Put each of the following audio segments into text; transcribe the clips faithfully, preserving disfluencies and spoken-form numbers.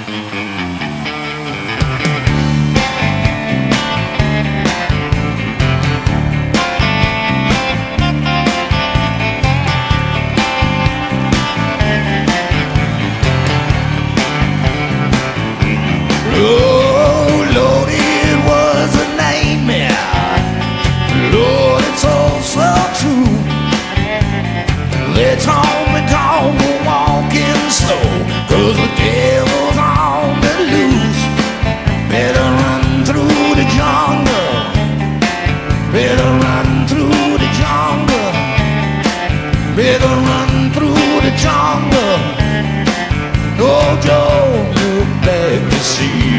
Oh, Lord, it was a nightmare. Lord, it's all so true. They told me don't go walking slow, 'cause the devil's on the loose. Better run through the jungle. Better run through the jungle. Better run through the jungle. Oh, don't look back to see.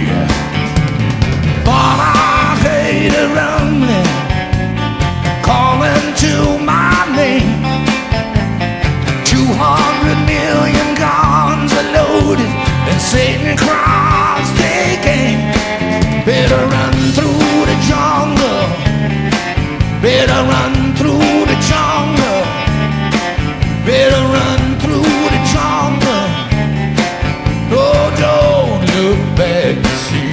But I hate a rumbling, calling to my name. Two hundred million guns are loaded, and Satan cries take aim. Better run through the jungle. Better run through the jungle. Better run through the jungle. Oh, don't look back to see.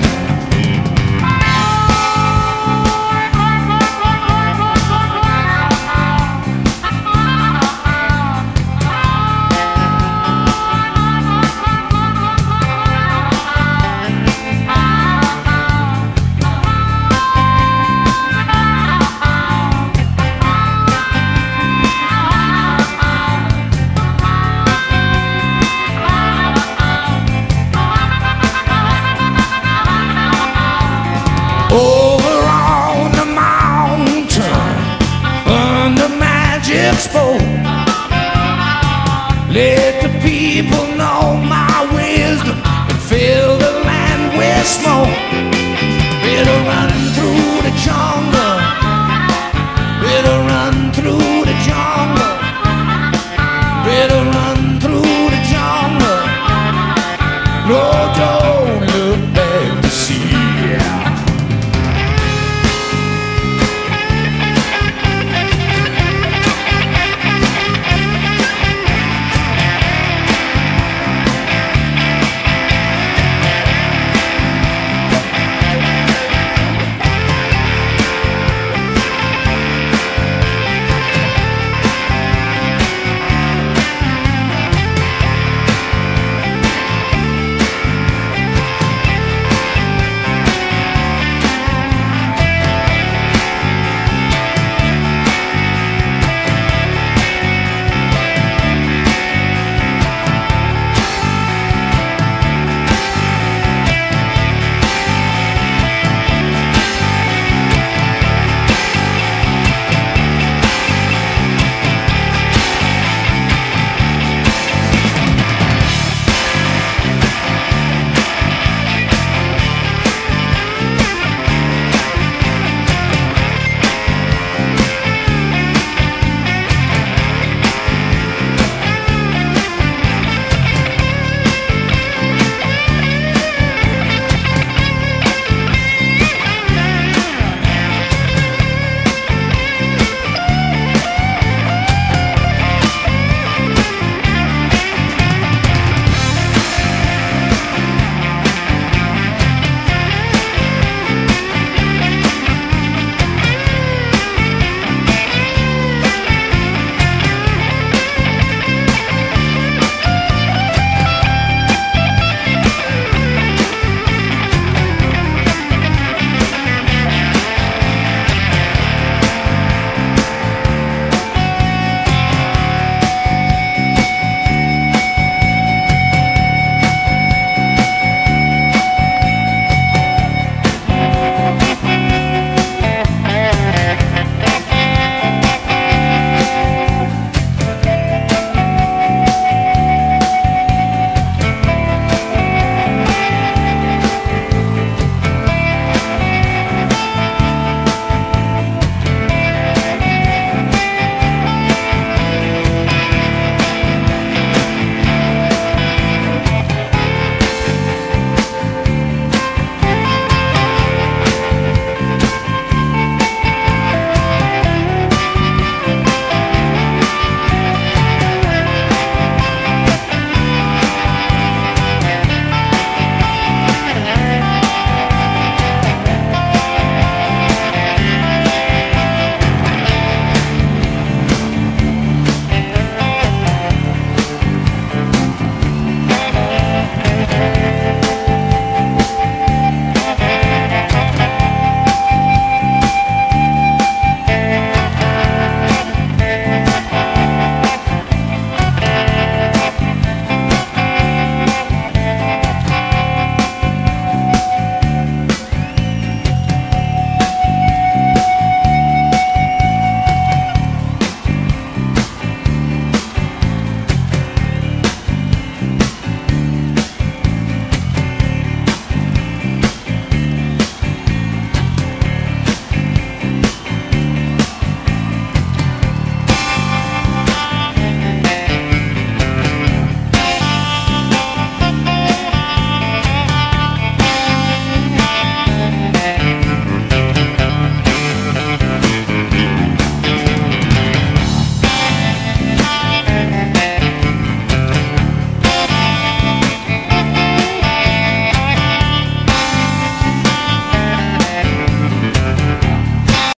Over on the mountain, under magic spoke, let the people know my wisdom and fill the land with smoke. Better run through the jungle. Better run through the jungle. Better run through the jungle. Lord,